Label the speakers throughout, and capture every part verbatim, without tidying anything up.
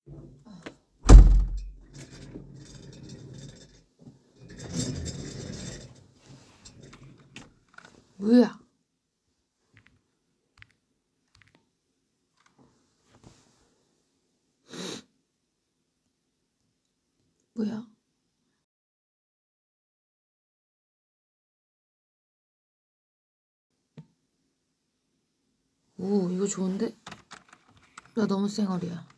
Speaker 1: 뭐야? 뭐야? 오, 이거 좋은데? 나 너무 쌩얼이야.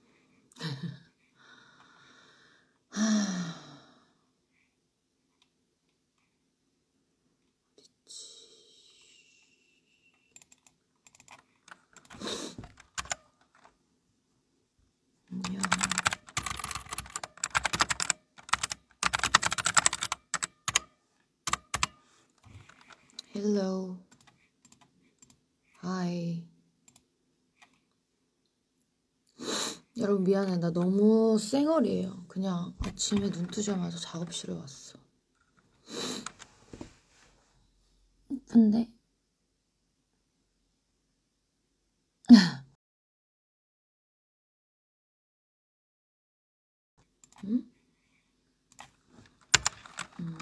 Speaker 1: 안녕. 헬로. 하이. 여러분 미안해. 나 너무 쌩얼이에요. 그냥 아침에 눈 뜨자마자 작업실에 왔어. 예쁜데? 응? 음.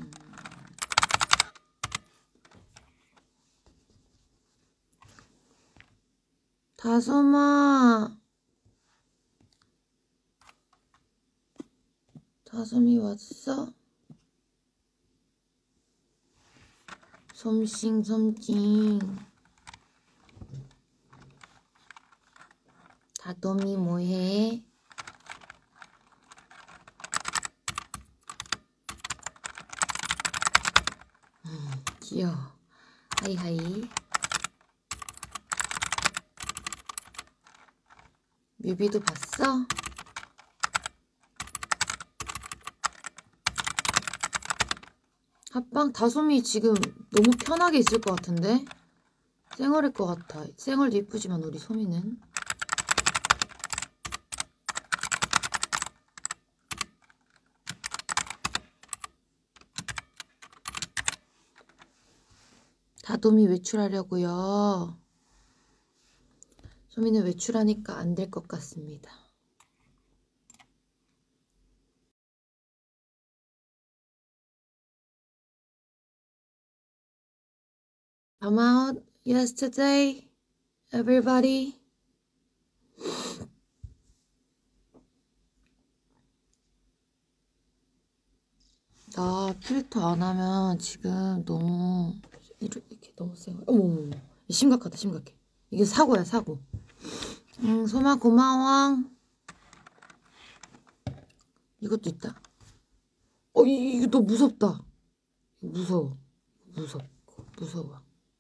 Speaker 1: 다솜아. 다솜이 왔어? 솜싱 솜찡. 다솜이 뭐해? 음, 귀여워. 하이하이. 뮤비도 봤어? 합방 다솜이 지금 너무 편하게 있을 것 같은데? 쌩얼일 것 같아. 쌩얼도 이쁘지만 우리 소미는. 다솜이 외출하려고요. 소미는 외출하니까 안 될 것 같습니다. I'm out yesterday, everybody. 나 필터 안 하면 지금 너무 이렇게 너무 쌩얼. 어머머머. 심각하다 심각해. 이게 사고야 사고. 응, 소마 고마워. 이것도 있다. 어, 이, 이거 너 무섭다. 무서워. 무섭고 무서워.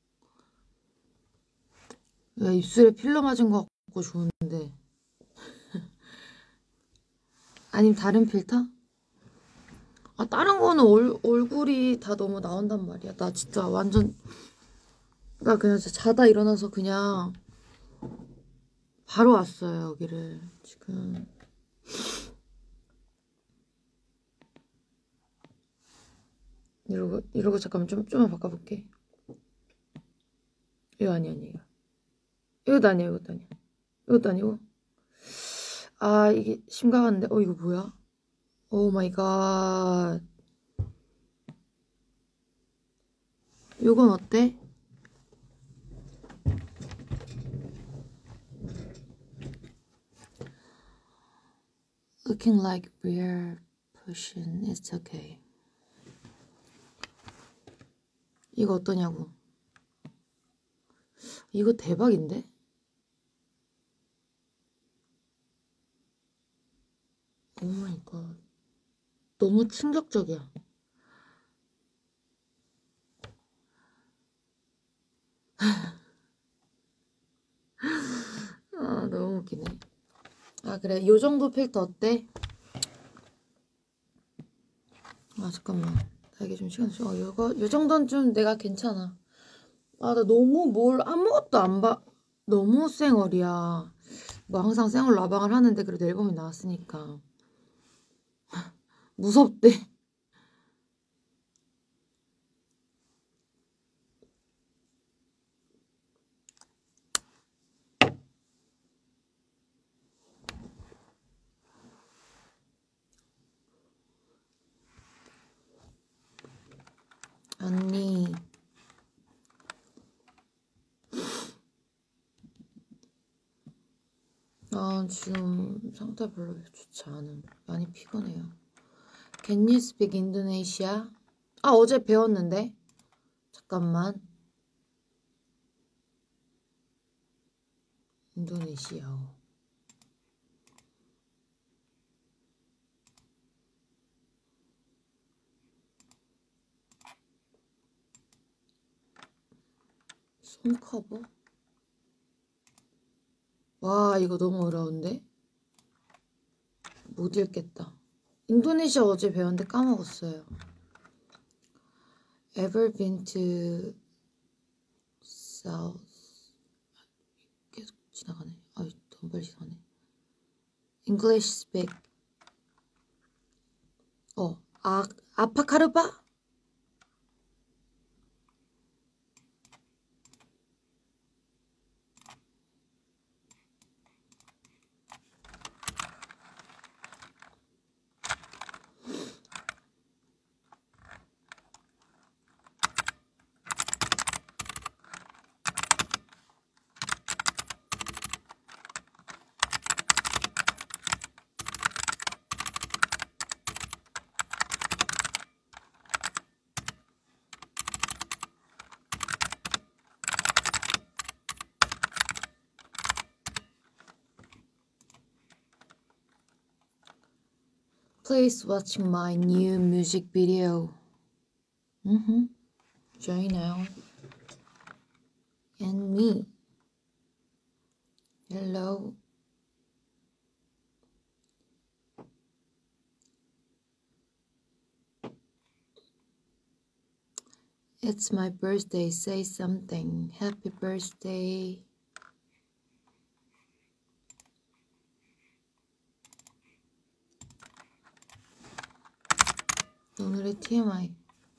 Speaker 1: 야, 입술에 필러 맞은 거 같고 좋은데. 아니면 다른 필터? 아, 다른 거는 얼, 얼굴이 다 너무 나온단 말이야. 나 진짜 완전, 나 그냥 진짜 자다 일어나서 그냥 바로 왔어요, 여기를. 지금. 이러고, 이러고 잠깐만 좀, 좀만 바꿔볼게. 이거 아니야, 아니야, 이거. 이것도 아니야, 이것도 아니야. 이것도 아니고. 아, 이게 심각한데. 어, 이거 뭐야? 오 마이 갓. 이건 어때? Looking like we're pushing. It's okay. 이거 어떠냐고. 이거 대박인데? 오 마이 갓. 너무 충격적이야. 아, 너무 웃기네. 아, 그래. 요 정도 필터 어때? 아, 잠깐만. 나 이게 좀 시간 좀, 어, 요거, 요 정도는 좀 내가 괜찮아. 아, 나 너무 뭘 아무것도 안 봐. 너무 쌩얼이야. 뭐 항상 쌩얼 라방을 하는데 그래도 앨범이 나왔으니까. 무섭대. 언니 나 지금 상태 별로 좋지 않음. 많이 피곤해요. Can you speak Indonesia? 아 어제 배웠는데 잠깐만. 인도네시아어 손커버? 와 이거 너무 어려운데? 못 읽겠다. 인도네시아 어제 배웠는데 까먹었어요. Ever been to South? 계속 지나가네. 아, 너무 빨리 지나가네. English speak. 어, 아, 아파카르바? Please watch my new music video. Mm-hmm. Join now. And me. Hello. It's my birthday. Say something. Happy birthday. 오늘의 티엠아이.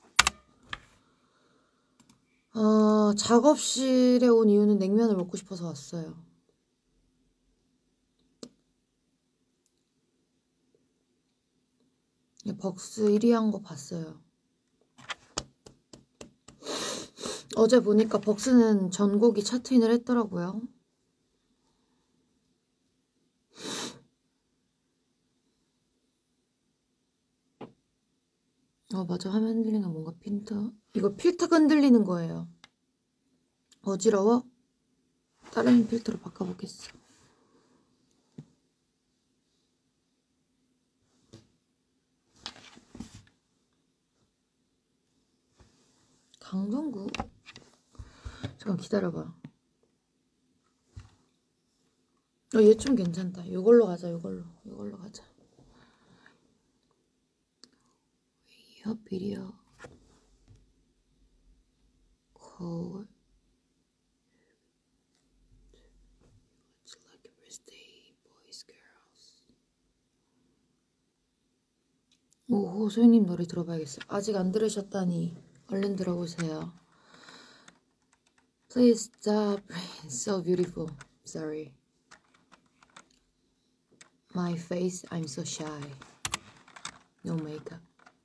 Speaker 1: 어, 작업실에 온 이유는 냉면을 먹고 싶어서 왔어요. 벅스 일 위 한 거 봤어요. 어제 보니까 벅스는 전곡이 차트인을 했더라고요. 어 맞아, 화면 흔들리는 거 뭔가 필터. 이거 필터가 흔들리는 거예요. 어지러워? 다른 필터로 바꿔보겠어. 강동구? 잠깐 기다려봐. 어, 얘 좀 괜찮다. 이걸로 가자. 이걸로. 이걸로 가자. 웨이업 비디오 콜 It's like a birthday, boys, girls. 오, 호소님 노래 들어봐야겠어. 아직 안 들으셨다니 얼른 들어보세요. Please stop. So beautiful. Sorry. My face, I'm so shy. No makeup.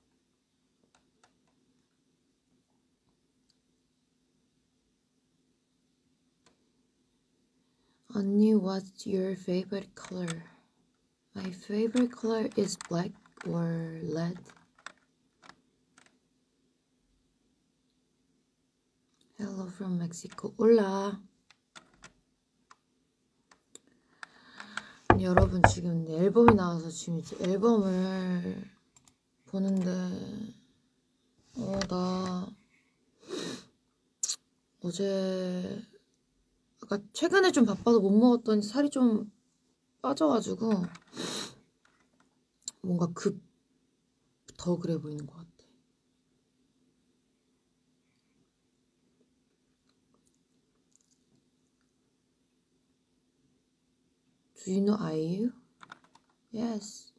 Speaker 1: 언니, what's your favorite color? My favorite color is black or red. Hello from Mexico. Hola. 여러분 지금 앨범이 나와서 지금 이제 앨범을 보는데 어 나 어제 아까 최근에 좀 바빠서 못 먹었더니 살이 좀 빠져가지고 뭔가 급 더 그래 보이는 것 같아. Do you know 아이유? Yes.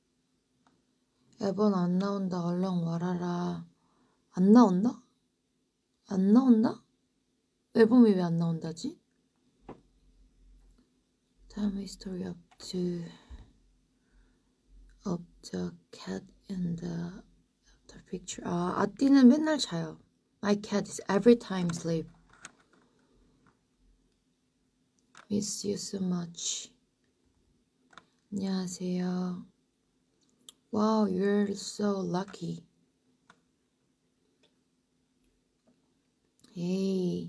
Speaker 1: 앨범 안 나온다. 얼른 와라라. 안 나온다? 안 나온다? 앨범이 왜 안 나온다지? Tell me story up to of the cat in the after picture. 아, 아띠는 맨날 자요. My cat is every time sleep. Miss you so much. 안녕하세요. Wow, you're so lucky. Hey.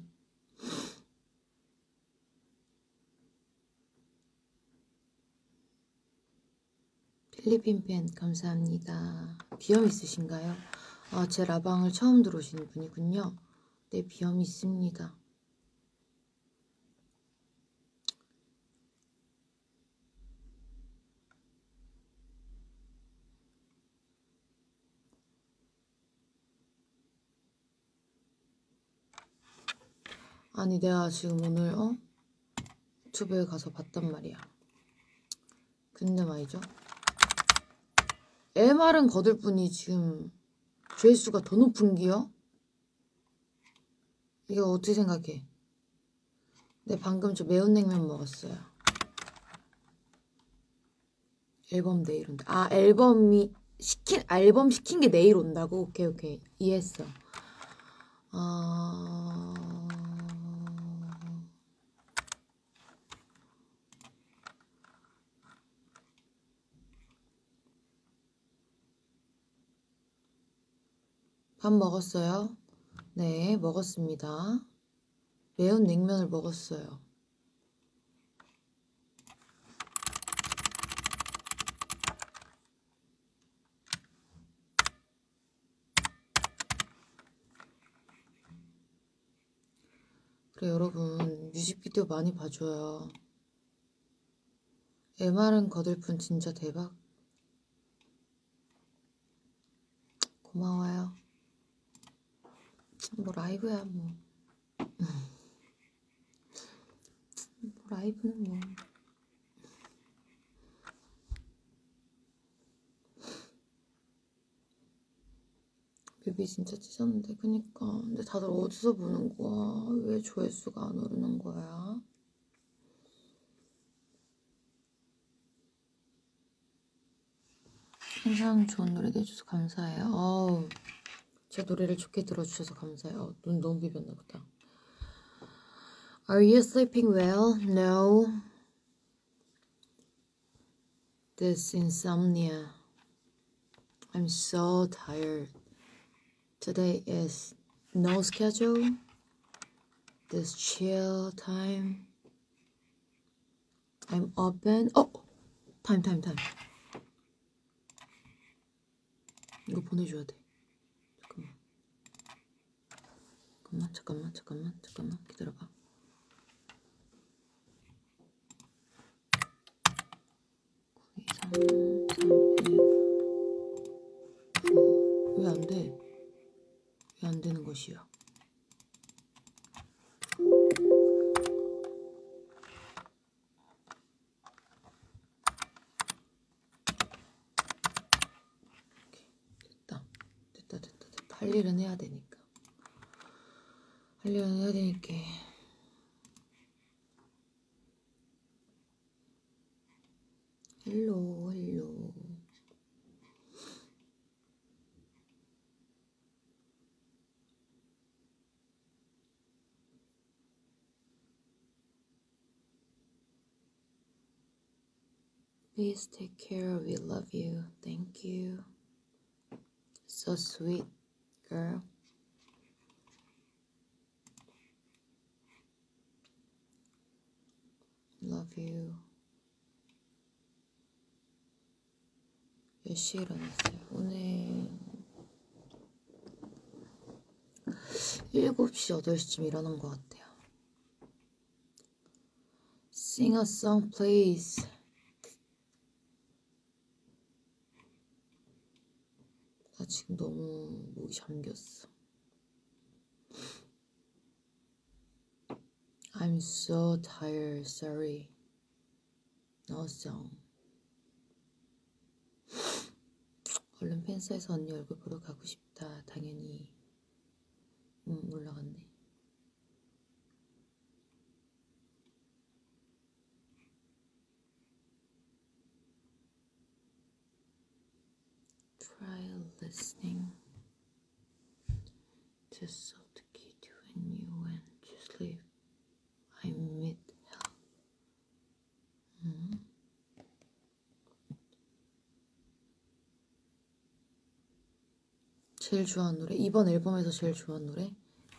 Speaker 1: 필리핀 팬 감사합니다. 비염 있으신가요? 아, 제 라방을 처음 들어오시는 분이군요. 네, 비염이 있습니다. 아니, 내가 지금 오늘 어? 유튜브에 가서 봤단 말이야. 근데 말이죠. 엠알은 거들 뿐이 지금 조회수가 더 높은 기요? 이거 어떻게 생각해? 네, 방금 저 매운 냉면 먹었어요. 앨범 내일 온다. 아, 앨범이 시킨 앨범 시킨 게 내일 온다고? 오케이 오케이 이해했어. 아... 밥 먹었어요? 네, 먹었습니다. 매운 냉면을 먹었어요. 그래, 여러분 뮤직비디오 많이 봐줘요. 엠알은 거들뿐 진짜 대박. 고마워요. 뭐 라이브야 뭐. 뭐 라이브는 뭐. 뮤비 진짜 찢었는데. 그니까 근데 다들 어디서 보는 거야? 왜 조회수가 안 오르는 거야? 항상 좋은 노래 내줘서 감사해요. 어우, 제 노래를 좋게 들어주셔서 감사해요. 어, 눈 너무 비볐나 보다. Are you sleeping well? No. This insomnia. I'm so tired. Today is no schedule. This chill time. I'm open. Oh! Time, time, time. 이거 보내줘야 돼. 잠깐만. 잠깐만, 잠깐만, 잠깐만, 잠깐만. 기다려봐. 구, 이, 삼, 삼, 일, 구. 왜 안 돼? 왜 안 되는 것이야? 됐다. 됐다, 됐다, 됐다. 할 일은 해야 되니까. 할 일은 해야 되니까. 헬로, 헬로. Please take care. We love you. Thank you. So sweet, girl. Love you. 몇 시에 일어났어요? 오늘 일곱 시, 여덟 시쯤 일어난 것 같아요. Sing a song, please. 나 지금 너무 목이 잠겼어. I'm so tired, sorry. No song. 얼른 팬사에서 언니 얼굴 보러 가고 싶다. 당연히. 음, 올라갔네. Try listening to subtitles. cliff. I meet hell. 음. 제일 좋아하는 노래? 이번 앨범에서 제일 좋아하는 노래?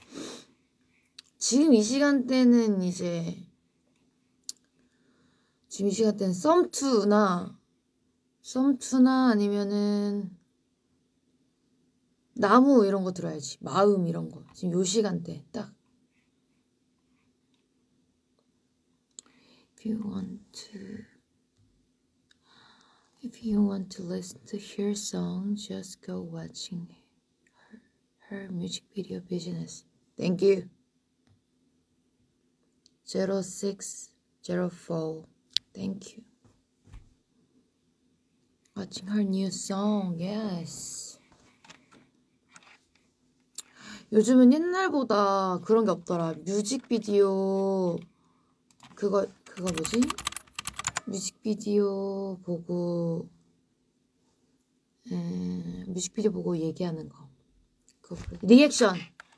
Speaker 1: 지금 이 시간대는 이제 지금 이 시간대는 썸투나 썸투나 아니면은 나무 이런 거 들어야지. 마음 이런 거. 지금 요 시간대 딱. If you want to If you want to listen to her song, just go watching her, her music video business. Thank you. zero six zero four. Thank you. Watching her new song. Yes. 요즘은 옛날보다 그런 게 없더라. 뮤직비디오 그거 그거 뭐지? 뮤직비디오 보고 음, 뮤직비디오 보고 얘기하는 거. 그거 리액션.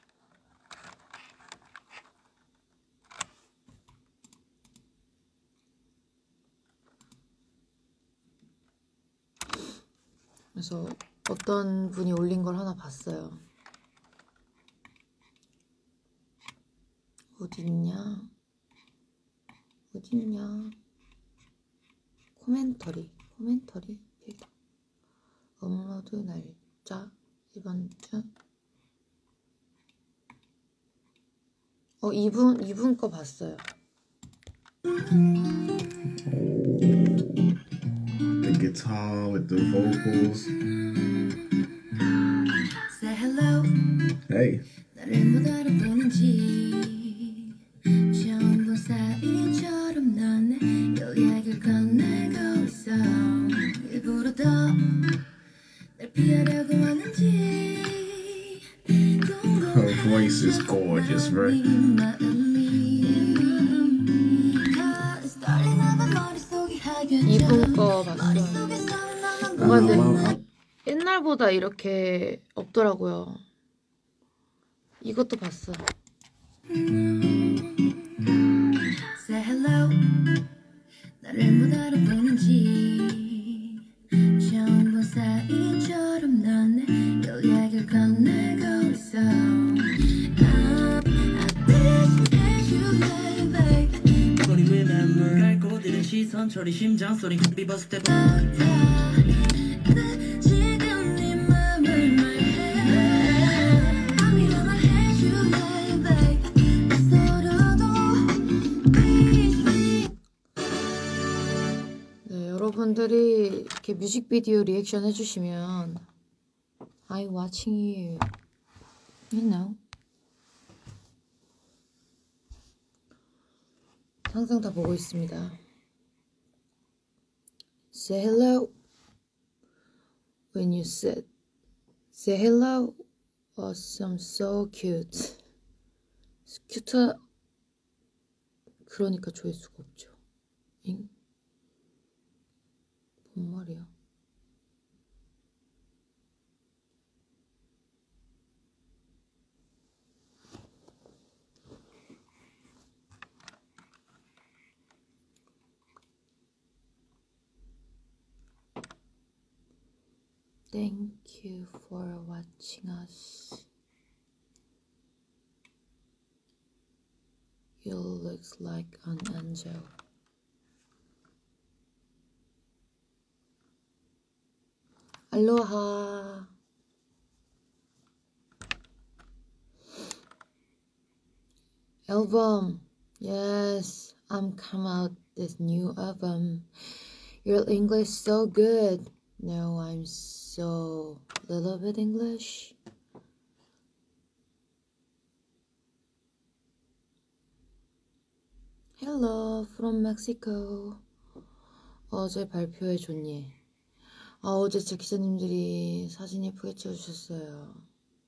Speaker 1: 그래서 어떤 분이 올린 걸 하나 봤어요. 어딨냐? 어딨냐? 코멘터리, 코멘터리 필터. 업로드 날짜 이번 주. 어 이분 이분 거 봤어요.
Speaker 2: The guitar with the vocals.
Speaker 3: Say hello.
Speaker 2: Hey.
Speaker 3: 나를 못 알아보는지 처음 본 사이처럼 넌 여기를 건네고 있어. 일부러 더 날 피하려고 하는지.
Speaker 2: Her voice is gorgeous, right?
Speaker 1: 이분 거 봤어요. 뭔가 근데 옛날보다 이렇게 없더라고요. 이것도 봤어.
Speaker 3: Say hello. 나를 못 알아보는지 처음 본 사이처럼 넌 여기를 건네고 있어.
Speaker 4: 거리 remember 갈고 들은 시선 처리 심장 소리 비버 스텝
Speaker 3: 지금 네 맘을 말해. I'm gonna hate you baby. 서로도
Speaker 1: 네, 여러분들이 이렇게 뮤직비디오 리액션 해주시면 I'm watching you. You know. 항상 다 보고 있습니다. Say hello when you said Say hello. Awesome, so cute. 큐트 그러니까 조회수가 없죠. 잉? 뭔 말이야? Thank you for watching us. You look like an angel. Aloha. Album. Yes, I'm come out this new album. Your English so good. No, I'm so little bit English. Hello from Mexico. 어제 발표회 좋니? 아, 어제 제 기자님들이 사진 예쁘게 찍어주셨어요.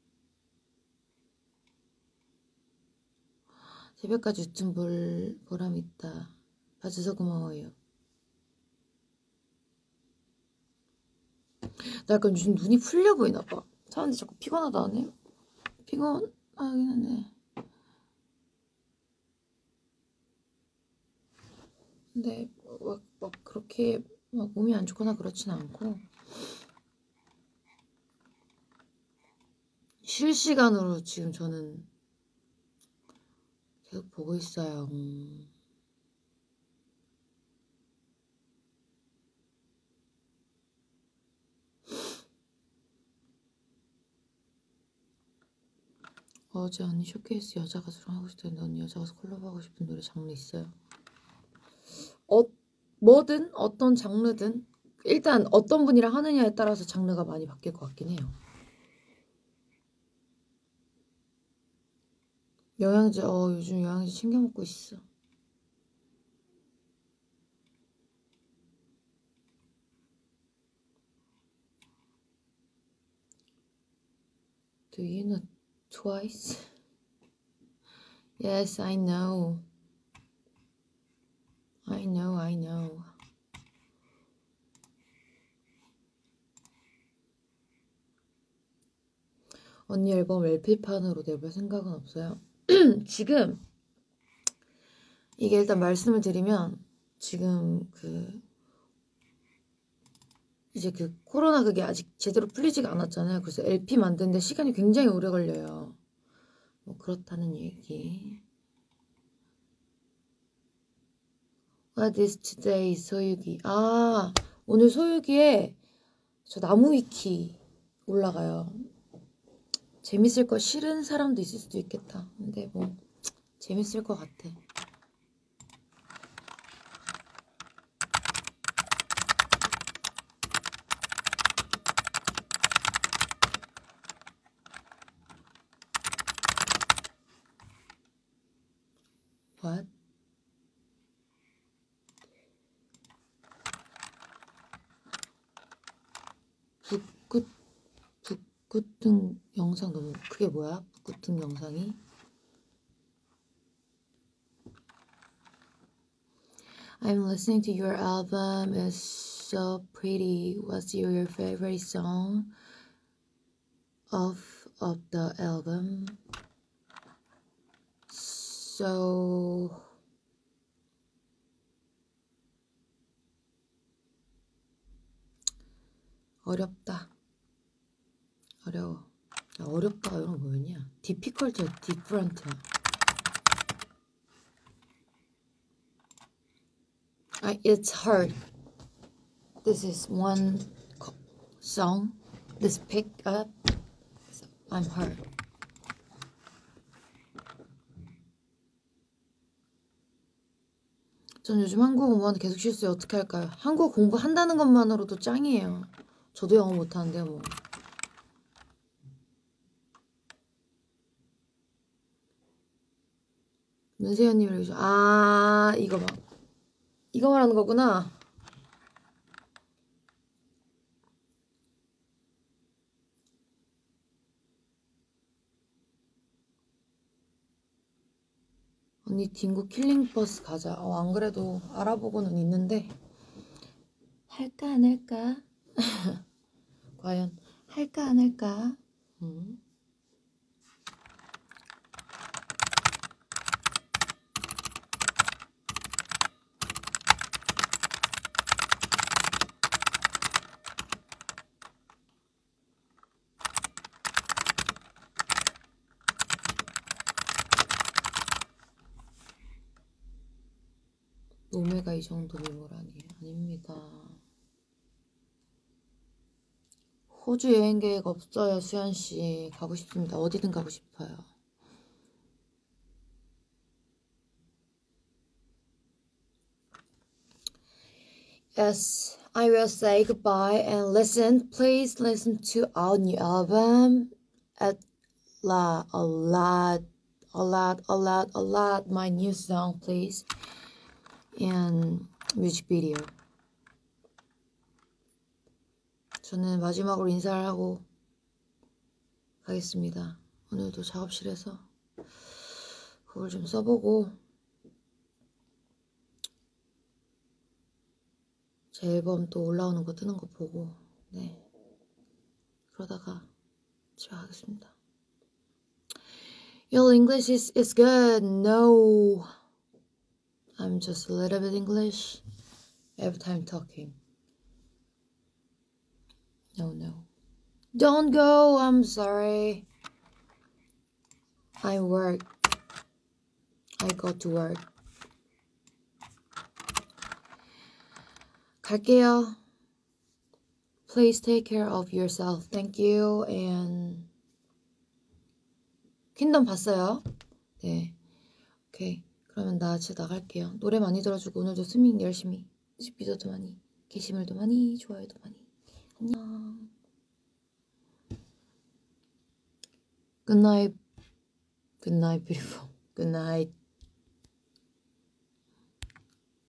Speaker 1: 새벽까지 유튜브 볼 보람 있다. 봐줘서 고마워요. 나 약간 요즘 눈이 풀려 보이나 봐. 사람들이 자꾸 피곤하다 하네. 피곤하긴 하네. 근데 막, 막 그렇게 막 몸이 안 좋거나 그렇진 않고 실시간으로 지금 저는 계속 보고 있어요. 음. 어제 언니 쇼케이스 여자 가수랑 하고 싶다는데 언니 여자 가수 콜라보하고 싶은 노래 장르 있어요? 어, 뭐든 어떤 장르든 일단 어떤 분이랑 하느냐에 따라서 장르가 많이 바뀔 것 같긴 해요. 영양제, 어 요즘 영양제 챙겨 먹고 있어. Do you know Twice? Yes, I know. I know, I know. 언니 앨범 엘피판으로 내볼 생각은 없어요? 지금 이게 일단 말씀을 드리면 지금 그 이제 그 코로나 그게 아직 제대로 풀리지가 않았잖아요. 그래서 엘피 만드는데 시간이 굉장히 오래 걸려요. 뭐 그렇다는 얘기. What is today 소유기. 아, 오늘 소유기에 저 나무 위키 올라가요. 재밌을 거 싫은 사람도 있을 수도 있겠다. 근데 뭐 재밌을 것 같아. What? 북구 북구등 영상 너무 그게 뭐야? 북구등 영상이? I'm listening to your album. It's so pretty. What's your favorite song of of the album? So 어렵다. 어려워. 야, 어렵다 이런 거 뭐였냐? difficult, different. I, it's hard. This is one co- song. This pick up. So I'm hard. 전 요즘 한국어 공부하는데 계속 실수해요. 어떻게 할까요? 한국어 공부한다는 것만으로도 짱이에요. 저도 영어 못하는데 뭐. 문세현님을 요즘 아 이거 봐. 이거 말하는 거구나. 언니 딩고 킬링버스 가자. 어, 안 그래도 알아보고는 있는데 할까 안 할까? 과연 할까 안 할까? 음. 노메가 이 정도 미모라니. 아닙니다. 호주 여행 계획 없어요, 수연씨. 가고 싶습니다. 어디든 가고 싶어요. Yes, I will say goodbye and listen. Please listen to our new album. At la, a lot, a lot, a lot, a lot. My new song, please. And music video. 저는 마지막으로 인사를 하고 가겠습니다. 오늘도 작업실에서 그걸 좀 써보고 제 앨범 또 올라오는 거 뜨는 거 보고 네 그러다가 집에 가겠습니다. Your English is, is good. No, I'm just a little bit English every time talking. No, no. Don't go. I'm sorry. I work. I go to work. 갈게요. Please take care of yourself. Thank you. And 퀸덤 봤어요? 네. 오케이. 그러면 나 진짜 나갈게요. 노래 많이 들어주고 오늘도 스밍 열심히. 뮤직비디오도 많이. 게시물도 많이. 좋아요도 많이. 안녕. Good night. Good night, beautiful. Good night.